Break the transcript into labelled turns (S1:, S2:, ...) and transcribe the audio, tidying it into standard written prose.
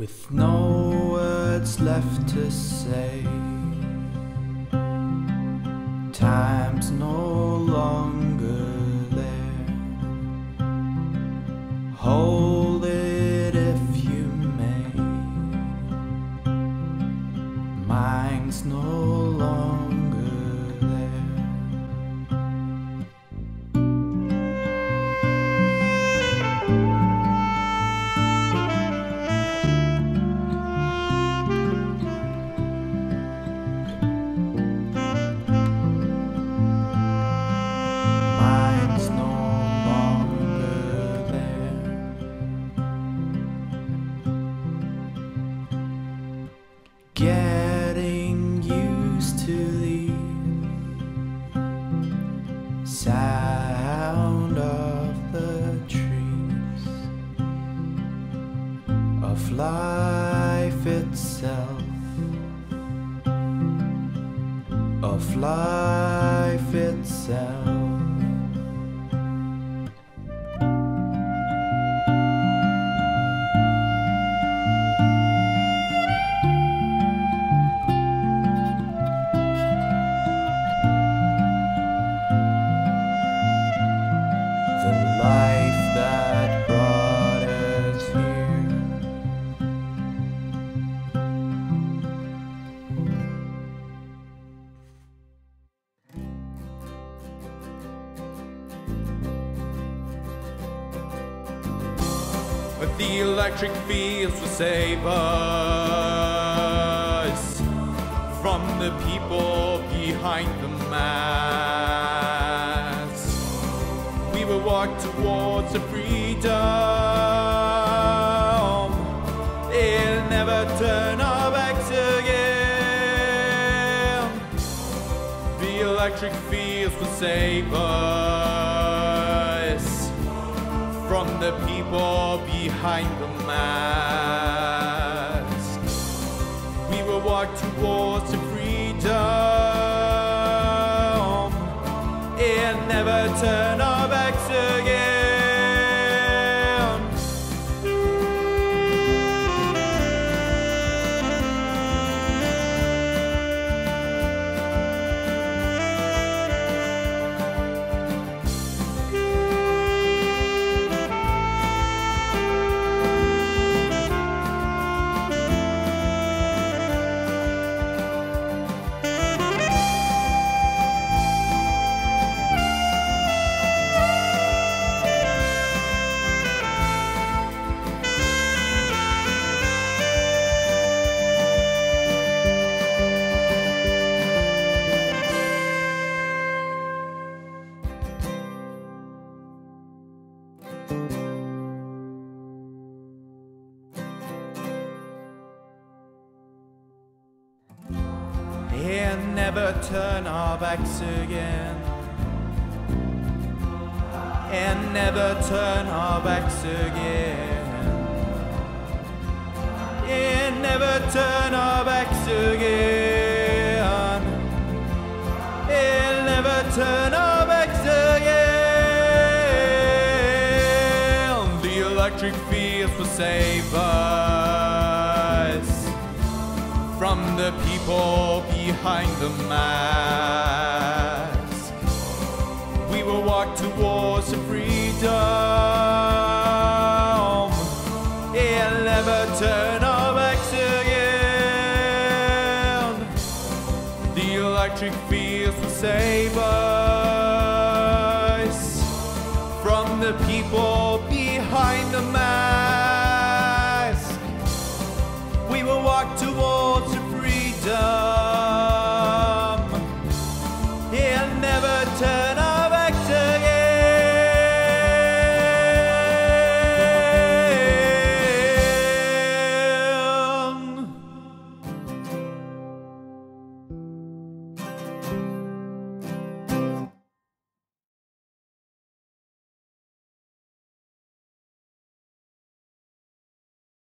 S1: with no words left to say. Time's no longer there. Hold it if you may. Mine's no longer there. Mine's no longer there. Getting used to the sound of the trees, of life itself, of life itself. The life that brought us here.
S2: But the electric fields will save us from the people behind the mask. We will walk towards the freedom. They'll never turn our backs again. The electric fields will save us from the people behind the mask. We will walk towards the freedom and never turn our backs again. And never turn our backs again. And never turn our backs again. And never turn our backs again. And never turn our backs again. The electric fields will save us from the people behind the mask. We will walk towards the freedom and never turn our backs again. The electric fields will save us